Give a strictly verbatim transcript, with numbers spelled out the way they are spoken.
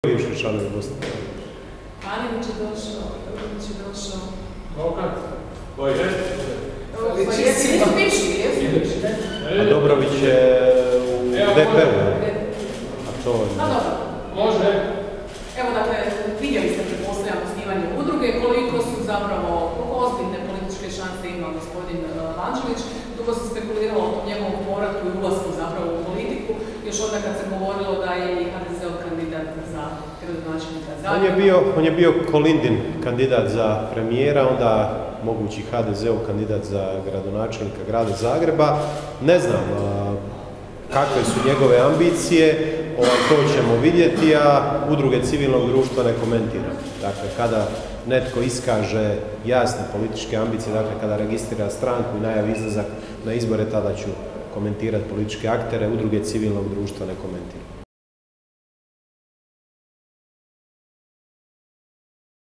bivši članovi Bosne. Aninić je došao, Aninić je došao. Mokat? Koji je? Pa jesi nisu bivši, jesu? A Dobrović je u D P-u. A to je... A dobro. Može. Evo, dakle, vidjeli ste pretpostavljam osnivanje udruge, koliko su zapravo, koliko ozbiljne političke šanse ima gospodin Vanđelić, dugo se spekuliralo o njegovom povratku i ulasku zapravo u politiku, još onda kad se govorilo da je i H D Z-ov kandidat za gradonačelnika Zagreba. On je bio, on je bio Kolindin kandidat za premijera, onda mogući H D Z-ov kandidat za gradonačelnika grada Zagreba. Ne znam a, kakve su njegove ambicije, ovaj, to ćemo vidjeti, a udruge civilnog društva ne komentira. Dakle, kada netko iskaže jasne političke ambicije, dakle kada registrira stranku i najavi izlazak na izbore, tada ću komentirati političke aktere, udruge civilnog društva ne komentira.